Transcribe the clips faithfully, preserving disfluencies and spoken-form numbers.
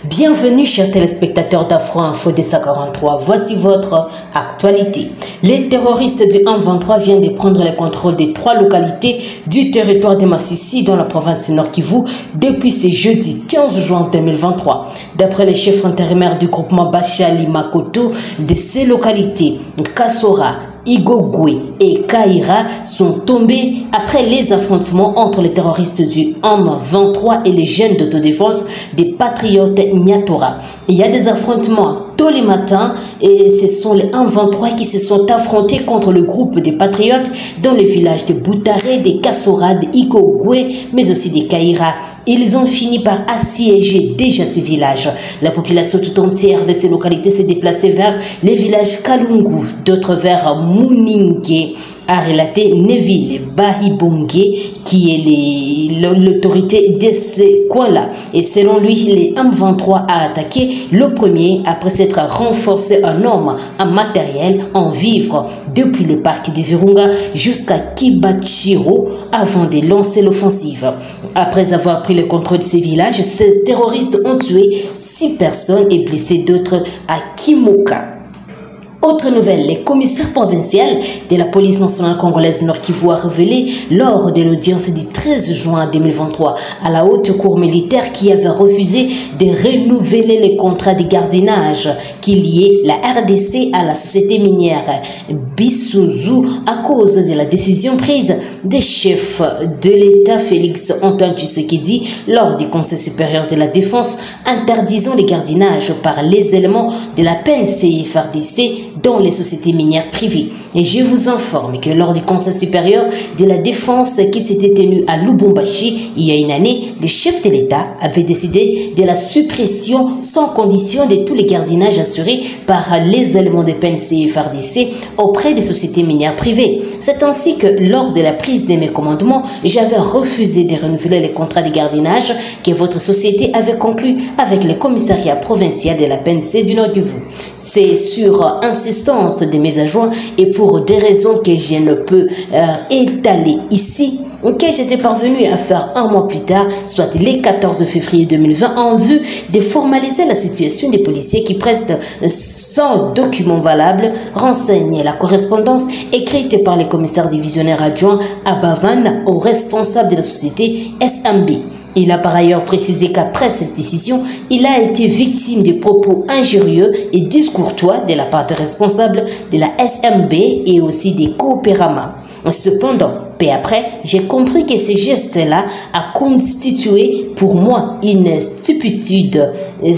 Bienvenue chers téléspectateurs d'Afro Info D C quarante-trois, voici votre actualité. Les terroristes du M vingt-trois viennent de prendre le contrôle des trois localités du territoire de Massissi dans la province du Nord Kivu depuis ce jeudi quinze juin deux mille vingt-trois. D'après les chefs intérimaires du groupement Bachali Makoto de ces localités, Kassora, Igogwe et Kaira sont tombés après les affrontements entre les terroristes du M vingt-trois et les jeunes d'autodéfense des patriotes Nyatora. Il y a des affrontements tous les matins et ce sont les M vingt-trois qui se sont affrontés contre le groupe des patriotes dans les villages de Boutaré, de Kassora, de Igogwe, mais aussi de Kaira. Ils ont fini par assiéger déjà ces villages. La population tout entière de ces localités s'est déplacée vers les villages Kalungu, d'autres vers Mouningue, a relaté Neville Bahibongue, qui est l'autorité de ces coins-là. Et selon lui, les M vingt-trois a attaqué le premier après s'être renforcé en hommes, en matériel, en vivres, depuis le parc de Virunga jusqu'à Kibachiro avant de lancer l'offensive. Après avoir pris le contrôle de ces villages, ces terroristes ont tué six personnes et blessé d'autres à Kimoka. Autre nouvelle, les commissaires provinciaux de la police nationale congolaise Nord Kivu a révélé lors de l'audience du treize juin deux mille vingt-trois à la haute cour militaire qui avait refusé de renouveler les contrats de gardiennage qui liaient la R D C à la société minière Bisuzu à cause de la décision prise des chefs de l'État Félix Antoine Tshisekedi lors du Conseil supérieur de la défense interdisant les gardiennages par les éléments de la P N C F R D C dans les sociétés minières privées. Et je vous informe que lors du Conseil supérieur de la défense qui s'était tenu à Lubumbashi il y a une année, le chef de l'État avait décidé de la suppression sans condition de tous les gardiennages assurés par les éléments de P N C F R D C auprès des sociétés minières privées. C'est ainsi que lors de la prise de mes commandements, j'avais refusé de renouveler les contrats de gardiennage que votre société avait conclus avec le commissariat provincial de la P N C du Nord Kivu. C'est sur insistance de mes adjoints et pour des raisons que je ne peux euh, étaler ici, que j'étais parvenu à faire un mois plus tard, soit le quatorze février deux mille vingt, en vue de formaliser la situation des policiers qui prestent sans document valable, renseignent la correspondance écrite par les commissaires divisionnaires adjoints à Bavan aux responsables de la société S M B. Il a par ailleurs précisé qu'après cette décision, il a été victime de propos injurieux et discourtois de la part des responsables de la S M B et aussi des coopéramas. Cependant, peu après, j'ai compris que ce geste-là a constitué pour moi une stupitude,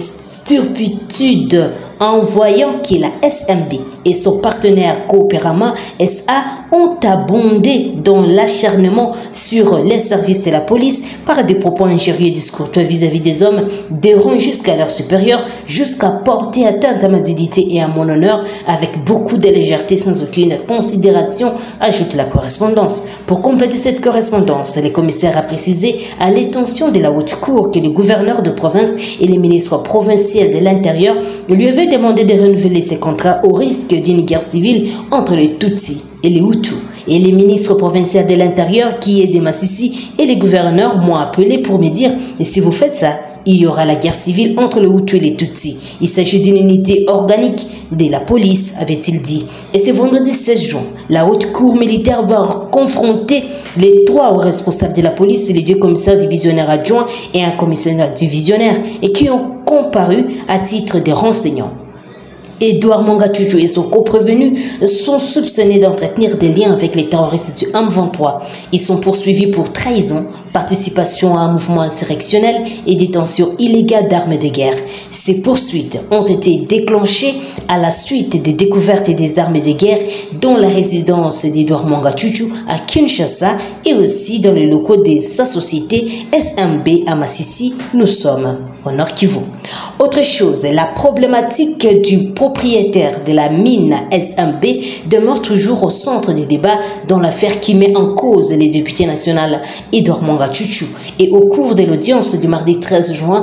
stupitude en voyant que la S M B et son partenaire Coopérama S A ont abondé dans l'acharnement sur les services de la police par des propos injurieux et discourtois vis-à-vis des hommes, dérangeant jusqu'à leur supérieur, jusqu'à porter atteinte à ma dignité et à mon honneur avec beaucoup de légèreté sans aucune considération, ajoute la correspondance. Pour compléter cette correspondance, le commissaire a précisé à l'intention de la haute cour que le gouverneur de province et le ministre provincial de l'Intérieur lui avaient demandé de renouveler ses contrats au risque d'une guerre civile entre les Tutsis et les Hutus. Et le ministre provincial de l'Intérieur, qui est de Massissi, et les gouverneurs m'ont appelé pour me dire « Et si vous faites ça, il y aura la guerre civile entre les Hutus et les Tutsis. Il s'agit d'une unité organique de la police, avait-il dit. Et ce vendredi seize juin, la haute cour militaire va confronter les trois hauts responsables de la police et les deux commissaires divisionnaires adjoints et un commissaire divisionnaire et qui ont comparu à titre de renseignants. Edouard Mongatuju et son co-prévenu sont soupçonnés d'entretenir des liens avec les terroristes du M vingt-trois. Ils sont poursuivis pour trahison, participation à un mouvement insurrectionnel et détention illégale d'armes de guerre. Ces poursuites ont été déclenchées à la suite des découvertes des armes de guerre dans la résidence d'Edouard Mongatuju à Kinshasa et aussi dans les locaux de sa société S M B à Massissi. Nous sommes au Nord Kivu. Autre chose, la problématique du propriétaire de la mine S M B demeure toujours au centre des débats dans l'affaire qui met en cause les députés nationaux Edouard Mongatuju Mwanga Tchouktchou. Et au cours de l'audience du mardi treize juin,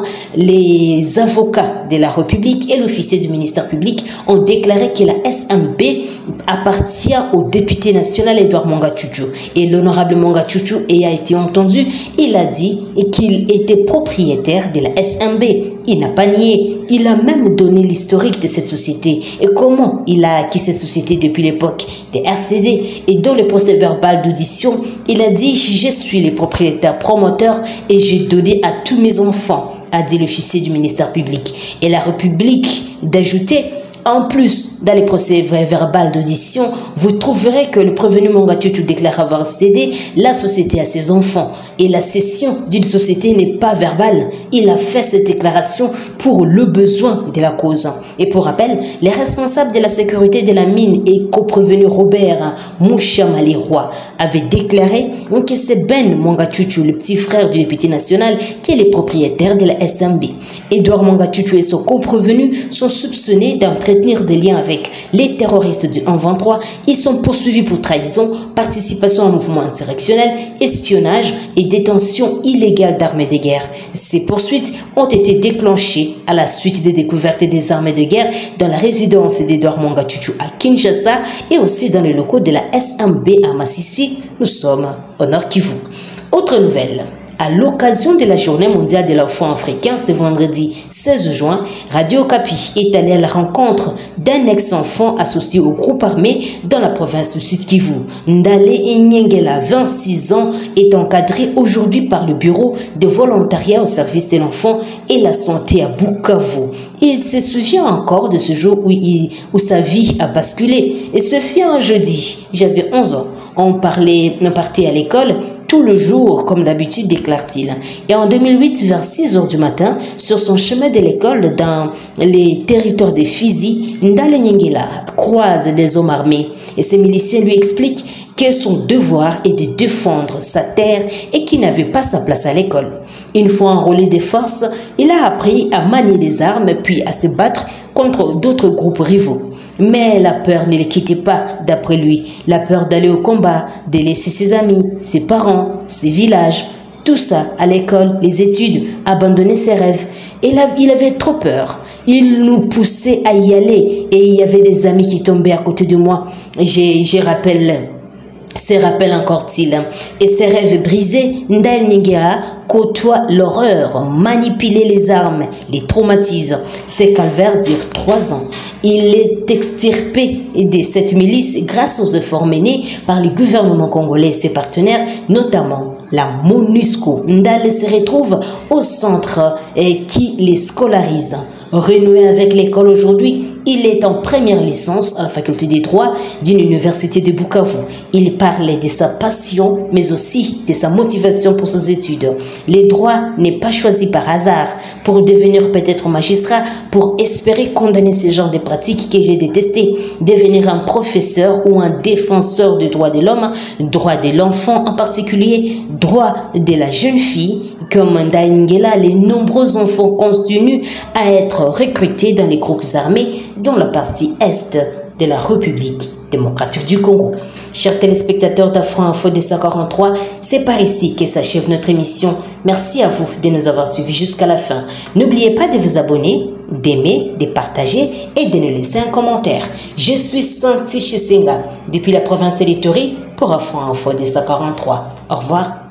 les avocats de la République et l'officier du ministère public ont déclaré que la S M B appartient au député national Edouard Mwanga Tchouktchou. Et l'honorable Mwanga Tchouktchou a été entendu, il a dit qu'il était propriétaire de la S M B. Il n'a pas nié, il a même donné l'historique de cette société et comment il a acquis cette société depuis l'époque des R C D. Et dans le procès verbal d'audition, il a dit « Je suis le propriétaire promoteur et j'ai donné à tous mes enfants », a dit l'officier du ministère public. Et la République d'ajouter « En plus, dans les procès verbal d'audition, vous trouverez que le prévenu Mwanga Tchouktchou déclare avoir cédé la société à ses enfants. Et la cession d'une société n'est pas verbale. Il a fait cette déclaration pour le besoin de la cause. Et pour rappel, les responsables de la sécurité de la mine et co-prévenu Robert Moucha Maliroy avaient déclaré que c'est Ben Mwanga Tchouktchou, le petit frère du député national, qui est le propriétaire de la S M B. Edouard Mwanga Tchouktchou et son co-prévenu sont soupçonnés d'entretenir des liens avec les terroristes du un vingt-trois. Ils sont poursuivis pour trahison, participation à un mouvement insurrectionnel, espionnage et détention illégale d'armes de guerre. Ces poursuites ont été déclenchées à la suite des découvertes des armes de guerre dans la résidence d'Edouard Mwanga Tchouktchou à Kinshasa et aussi dans les locaux de la S M B à Massissi. Nous sommes au Nord Kivu. Autre nouvelle. À l'occasion de la journée mondiale de l'enfant africain, ce vendredi seize juin, Radio Okapi est allé à la rencontre d'un ex-enfant associé au groupe armé dans la province du Sud Kivu. Ndale Inyengela, vingt-six ans, est encadré aujourd'hui par le bureau de volontariat au service de l'enfant et la santé à Bukavu. Il se souvient encore de ce jour où, il, où sa vie a basculé. Et ce fut un jeudi, j'avais onze ans. On, parlait, on partait à l'école tout le jour, comme d'habitude, déclare-t-il. Et en deux mille huit, vers six heures du matin, sur son chemin de l'école dans les territoires de Fizi, Ndale Nyengela croise des hommes armés. Et ces miliciens lui expliquent que son devoir est de défendre sa terre et qu'il n'avait pas sa place à l'école. Une fois enrôlé des forces, il a appris à manier des armes puis à se battre contre d'autres groupes rivaux. Mais la peur ne le quittait pas, d'après lui. La peur d'aller au combat, de laisser ses amis, ses parents, ses villages. Tout ça, à l'école, les études, abandonner ses rêves. Et là, il avait trop peur. Il nous poussait à y aller. Et il y avait des amis qui tombaient à côté de moi. J'ai rappelé... Se rappelle encore-t-il. Et ses rêves brisés, Ndale Nyengela côtoie l'horreur, manipuler les armes, les traumatise. Ces calvaires durent trois ans. Il est extirpé de cette milice grâce aux efforts menés par les gouvernements congolais et ses partenaires, notamment la MONUSCO. Ndale se retrouve au centre qui les scolarise. Renoué avec l'école aujourd'hui, il est en première licence à la faculté des droits d'une université de Bukavu. Il parlait de sa passion, mais aussi de sa motivation pour ses études. Les droits n'est pas choisi par hasard pour devenir peut-être magistrat, pour espérer condamner ce genre de pratiques que j'ai détestées, devenir un professeur ou un défenseur des droits de l'homme, droits de l'enfant en particulier, droits de la jeune fille. Comme Ndale Nyengela, les nombreux enfants continuent à être recrutés dans les groupes armés dans la partie est de la République démocratique du Congo. Chers téléspectateurs d'Afro-Info deux cent quarante-trois, c'est par ici que s'achève notre émission. Merci à vous de nous avoir suivis jusqu'à la fin. N'oubliez pas de vous abonner, d'aimer, de partager et de nous laisser un commentaire. Je suis Santi Chisenga depuis la province de l'Ituri pour Afro-Info deux cent quarante-trois. Au revoir.